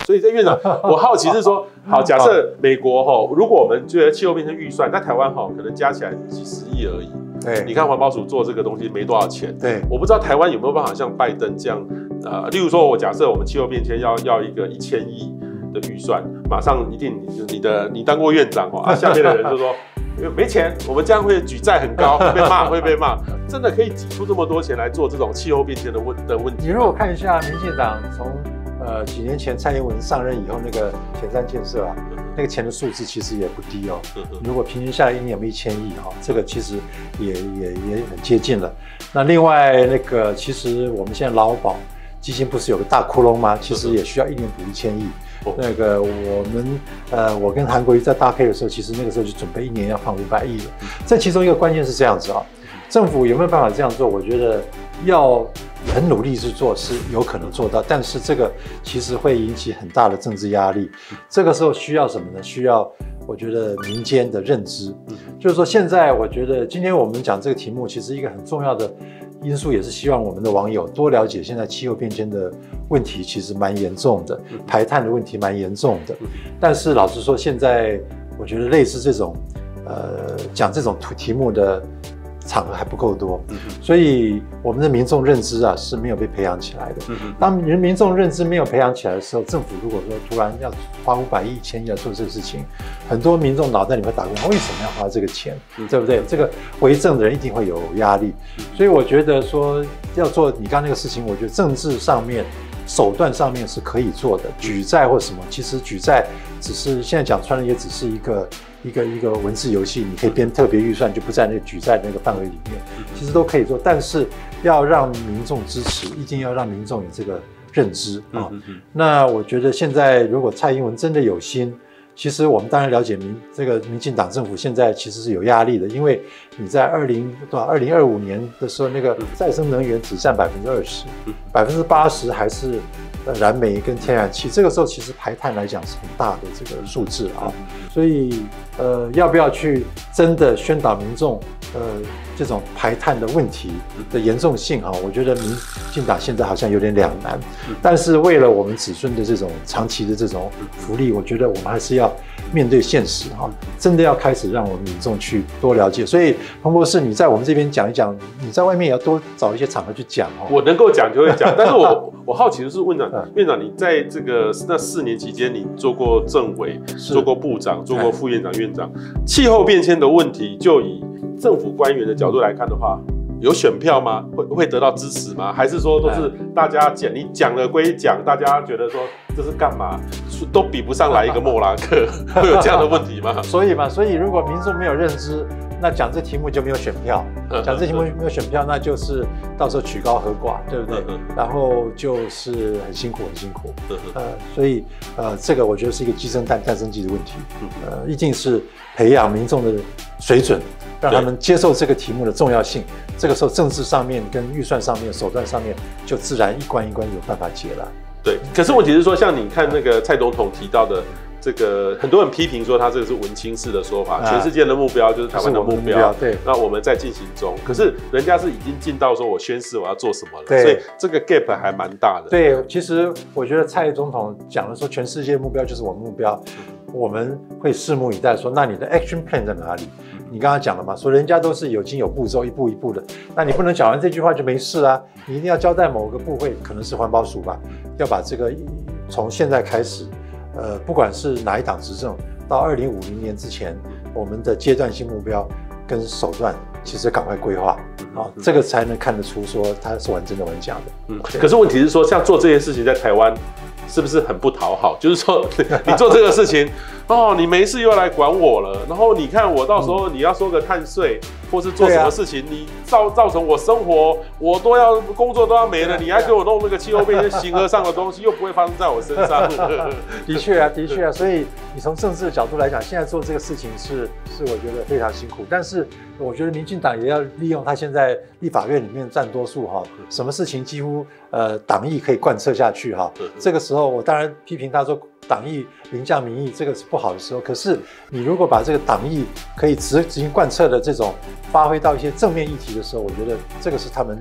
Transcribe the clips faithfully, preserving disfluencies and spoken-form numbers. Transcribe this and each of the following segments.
所以，院长，我好奇是说，好，假设美国哈，如果我们觉得气候变迁预算，在台湾哈，可能加起来几十亿而已。 对， 你看环保署做这个东西没多少钱。 对， 我不知道台湾有没有办法像拜登这样，呃，例如说，我假设我们气候变迁要要一个一千亿的预算，马上一定你的你当过院长哦，啊，下面的人就说。没钱，我们这样会举债很高，会被骂，会被骂。真的可以挤出这么多钱来做这种气候变迁的问的问题？ 你如果看一下民进党从呃几年前蔡英文上任以后那个前瞻建设啊，那个钱的数字其实也不低哦。如果平均下来一年有没有一千亿哈，这个其实也也也很接近了。那另外那个其实我们现在劳保基金不是有个大窟窿吗？其实也需要一年补一千亿。那个我们呃，我跟韩国瑜在搭配的时候，其实那个时候就准备一年要放五百亿了。这其中一个关键是这样子啊，政府有没有办法这样做？我觉得要很努力去做是有可能做到，但是这个其实会引起很大的政治压力。这个时候需要什么呢？需要我觉得民间的认知，就是说现在我觉得今天我们讲这个题目，其实一个很重要的因素也是希望我们的网友多了解现在气候变迁的问题其实蛮严重的，排碳的问题蛮严重的。但是老实说，现在我觉得类似这种呃讲这种题目的场合还不够多，所以我们的民众认知啊是没有被培养起来的。当民民众认知没有培养起来的时候，政府如果说突然要花五百亿、一千亿来做这个事情，很多民众脑袋里面打工，为什么要花这个钱，对不对？这个为政的人一定会有压力，所以我觉得说要做你刚刚那个事情，我觉得政治上面。手段上面是可以做的，举债或什么，其实举债只是现在讲穿了，也只是一个一个一个文字游戏，你可以编特别预算，就不在那个举债那个范围里面，其实都可以做，但是要让民众支持，一定要让民众有这个认知啊。那我觉得现在如果蔡英文真的有心。其实我们当然了解民这个民进党政府现在其实是有压力的，因为你在二零多少二零二五年的时候，那个再生能源只占百分之二十，百分之八十还是燃煤跟天然气。这个时候其实排碳来讲是很大的这个数字啊，所以呃要不要去真的宣导民众呃这种排碳的问题的严重性啊？我觉得民进党现在好像有点两难，但是为了我们子孙的这种长期的这种福利，我觉得我们还是要面对现实哈，真的要开始让我们民众去多了解。所以彭博士，你在我们这边讲一讲，你在外面也要多找一些场合去讲哦。 我能够讲就会讲，但是我我好奇的是，院长，院长，你在这个那四年期间，你做过政委，做过部长，做过副院长、院长，气候变迁的问题，就以政府官员的角度来看的话。有选票吗？会会得到支持吗？还是说都是大家讲，你讲了归讲，大家觉得说这是干嘛，都比不上来一个莫拉克，会有这样的问题吗？ 所以嘛，所以如果民众没有认知，那讲这题目就没有选票，讲这题目没有选票，那就是到时候曲高和寡，对不对？然后就是很辛苦，很辛苦。呃，所以呃，这个我觉得是一个鸡生蛋，蛋生鸡的问题。呃，一定是培养民众的水准。让他们接受这个题目的重要性，这个时候政治上面跟预算上面、手段上面就自然一关一关有办法解了。 对，可是问题是说，像你看那个蔡总统提到的这个，很多人批评说他这个是文青式的说法，啊、全世界的目标就是台湾的目标，目标对，那我们在进行中，可是人家是已经进到说我宣誓我要做什么了，所以这个 gap 还蛮大的。 对，其实我觉得蔡总统讲的说全世界目标就是我们目标，我们会拭目以待说，那你的 action plan 在哪里？你刚刚讲了嘛，说人家都是有经有步骤，一步一步的，那你不能讲完这句话就没事啊，你一定要交代某个部会，可能是环保署吧，要把这个从现在开始，呃，不管是哪一党执政，到二零五零年之前，我们的阶段性目标跟手段，其实赶快规划啊，这个才能看得出说他是玩真的玩假的。 嗯，可是问题是说，像做这件事情在台湾。是不是很不讨好？就是说，你做这个事情，哦，你没事又要来管我了。然后你看我到时候你要收个碳税，或是做什么事情，你造造成我生活，我都要工作都要没了，你还给我弄那个气候变迁形而上的东西，又不会发生在我身上。 的确啊，的确啊。所以你从政治的角度来讲，现在做这个事情是是我觉得非常辛苦。但是我觉得民进党也要利用他现在立法院里面占多数哈，什么事情几乎呃党意可以贯彻下去哈。这个时候我当然批评他说党意凌驾民意，这个是不好的时候。可是你如果把这个党意可以执执行贯彻的这种发挥到一些正面议题的时候，我觉得这个是他们应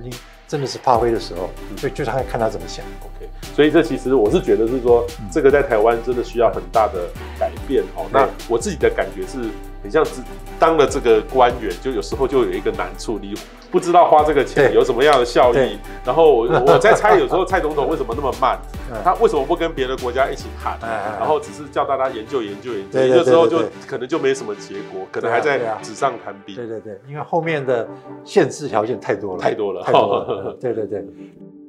真的是发挥的时候，所以就是看看他怎么想。 OK， 所以这其实我是觉得是说，这个在台湾真的需要很大的改变哦。那我自己的感觉是，很像是当了这个官员，就有时候就有一个难处，你不知道花这个钱有什么样的效益。然后我我在猜，有时候蔡总统为什么那么慢？他为什么不跟别的国家一起谈？然后只是叫大家研究研究研究，研究之后就可能就没什么结果，可能还在纸上谈兵。 对对对，因为后面的限制条件太多了， 太多了， 太多了。对对对。